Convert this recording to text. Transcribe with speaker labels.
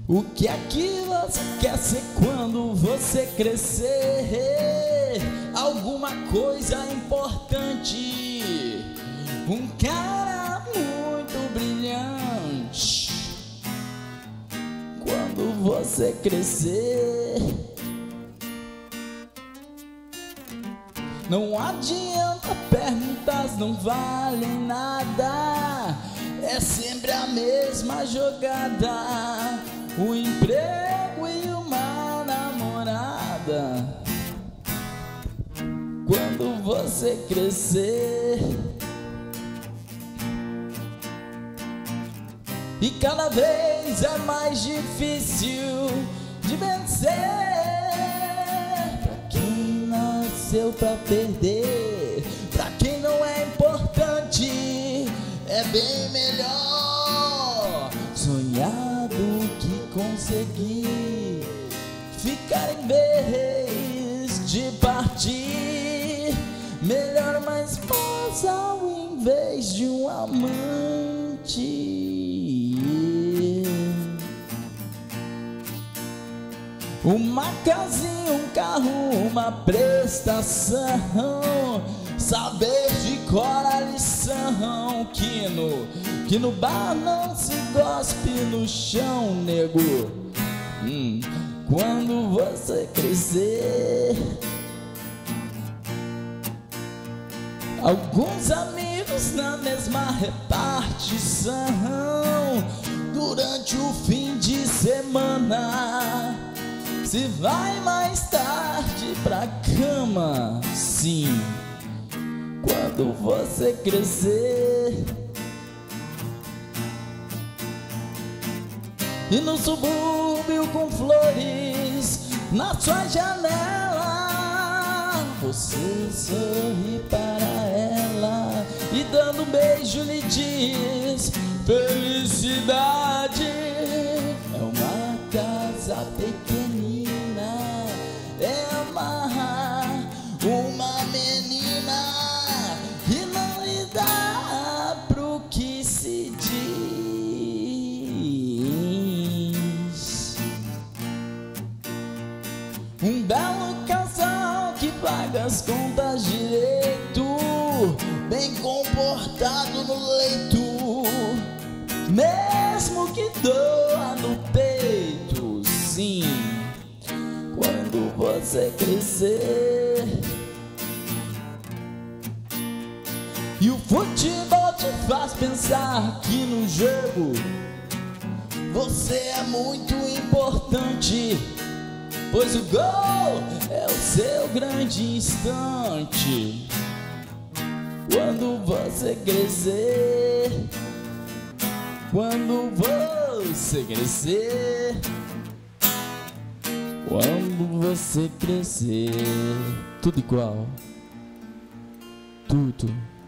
Speaker 1: O que é que você quer ser quando você crescer? Alguma coisa importante, um cara muito brilhante. Quando você crescer, não adianta perguntas, não valem nada. É sempre a mesma jogada, um emprego e uma namorada. Quando você crescer, e cada vez é mais difícil de vencer. Pra quem nasceu pra perder, pra quem não é importante, é bem melhor sonhar do que conseguir ficar em vez de partir. Melhor uma esposa ao invés de um amante. Uma casinha, um carro, uma prestação, saber de cor a lição, que no bar não se gospe no chão, nego. Quando você crescer, alguns amigos na mesma repartição, durante o fim de semana, se vai mais tarde pra cama. Sim, quando você crescer. E no subúrbio com flores na sua janela, você sorri para ela e dando um beijo lhe diz: felicidade é uma casa pequenina, é amar uma menina e não lhe dá pro que se diz. Um belo casal que paga as contas direito, bem comportado no leito, mesmo que doa no peito. Sim, quando você crescer, e o futebol te faz pensar que no jogo você é muito importante, pois o gol é o seu grande instante. Quando você crescer, quando você crescer, quando você crescer, tudo igual, tudo